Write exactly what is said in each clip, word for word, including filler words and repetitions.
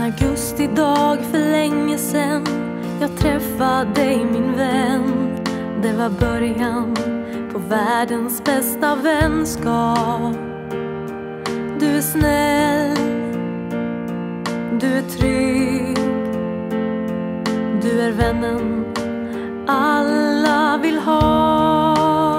augustidag för länge sen jag träffade dig, min vän. Det var början på världens bästa vänskap. Du är snäll, du är trygg, du är vännen alla vill ha.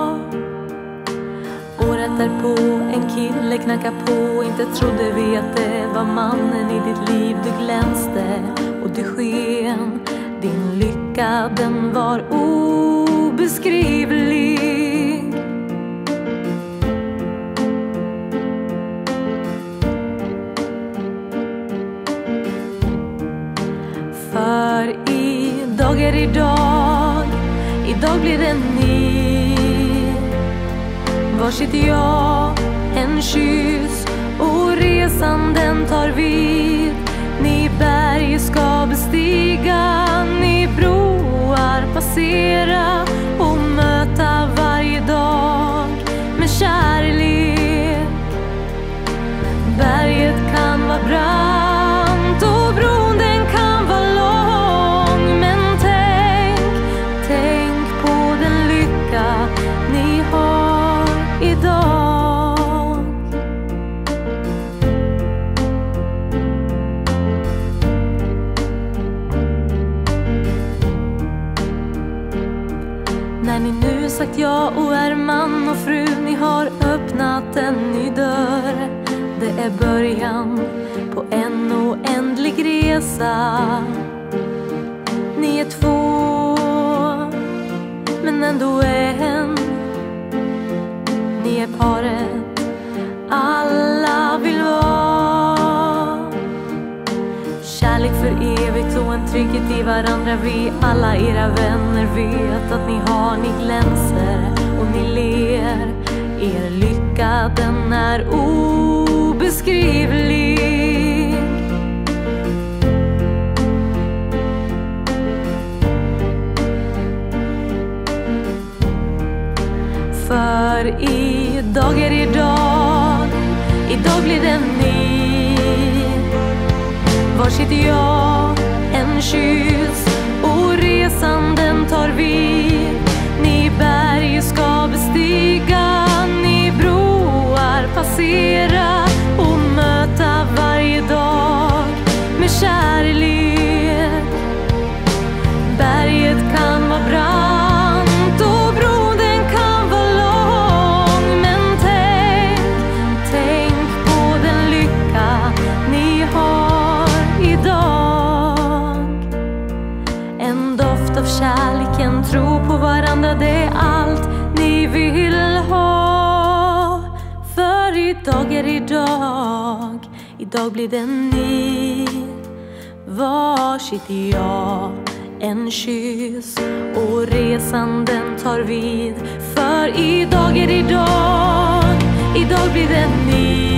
Året därpå en kille knackar på. Inte trodde vi att det var mannen i ditt liv. Du glänste och du sken. Din lycka den var obeskrivlig. För idag är idag, idag blir det ny. Varsitt ja, en kyss och resan den tar vid. Ni berg ska bestiga, ni broar passera och möta varje dag med kärlek. Berget kan vara brant och bron den kan vara lång, men tänk, tänk på den lycka ni har idag. När ni nu sagt ja och är man och fru, ni har öppnat en ny dörr. Det är början på en oändlig resa. Ni är två, men ändå en. Ni är paret alla vill vara. Kärlek för evigt och en trygghet i varandra. Vi alla era vänner vet att ni har, ni glänser och ni ler. Er lycka den är obeskrivlig. För idag är idag, idag blir det ny. Varsitt ja, en kyss och resan den tar vid. Ni berg ska bestiga, ni broar passera och möta varje dag med kärlek. Berget kan vara brant och bron den kan vara lång, men tänk, tänk på den lycka ni har idag. En doft av kärlek, en tro på varandra, det är allt ni vill ha. För idag är idag, idag blir det ny. Varsitt ja, en kyss och resan den tar vid. För idag är idag, idag blir det ny.